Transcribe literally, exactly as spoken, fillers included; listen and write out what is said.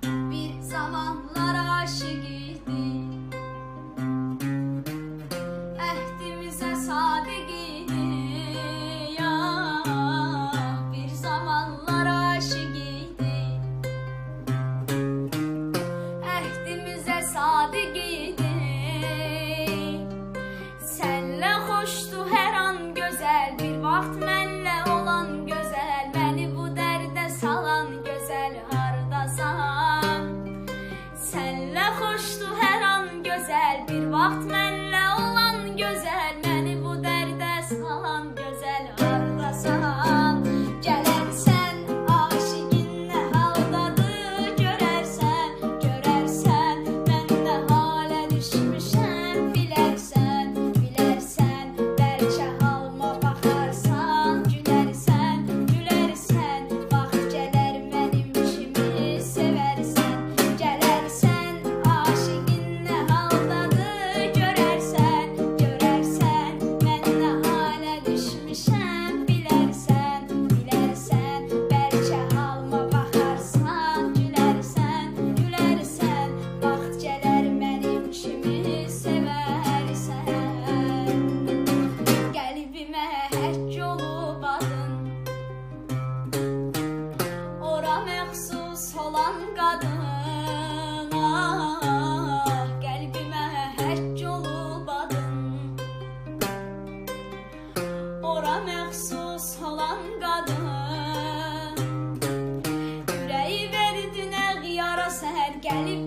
Bir zamanlar aşık idi, ehdimize sadık idi ya. Bir zamanlar aşık idi, ehdimize sadık idi. Senle hoştu her an güzel, bir vaxt mənlə olan güzel, beni bu derde salan güzel, hardasan? Senle hoştu her an güzel, bir vaxt mənlə olan güzel, beni bu derde salan güzel, hardasan? Gələrsən, aşiqin nə haldadır, görərsən, görərsən, mən nə halə düşmüşəm, bilərsən, bilərsən, bəlkə halıma baxarsan, gülərsən, gülərsən, vaxt gələr mənim kimi sevərsən. Gələrsən, aşiqin nə haldadır, görərsən, görərsən, mən nə halə düşmüşəm, bilərsən, bilərsən, bəlkə halıma baxarsan, gülərsən, gülərsən, vaxt gələr mənim kimi sevərsən. Qəlbimə həkk olub adın, ora məxsus olan qadın, ah, qəlbimə həkk olub adın, ora məxsus olan qadın. Ürəyi verdin əğyara səhər, gəlib